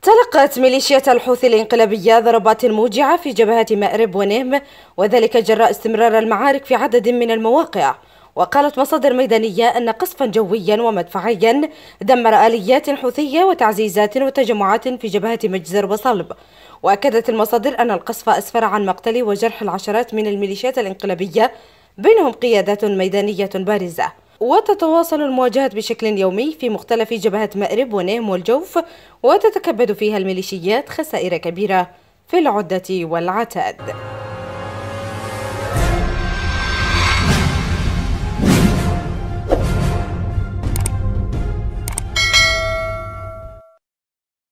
تلقت ميليشيات الحوثي الانقلابية ضربات موجعة في جبهات مأرب ونهم، وذلك جراء استمرار المعارك في عدد من المواقع. وقالت مصادر ميدانية أن قصفا جويا ومدفعيا دمر آليات حوثية وتعزيزات وتجمعات في جبهات مجزر وصلب. وأكدت المصادر أن القصف أسفر عن مقتل وجرح العشرات من الميليشيات الانقلابية، بينهم قيادات ميدانية بارزة. وتتواصل المواجهات بشكل يومي في مختلف جبهات مأرب ونهم والجوف، وتتكبد فيها الميليشيات خسائر كبيرة في العدة والعتاد.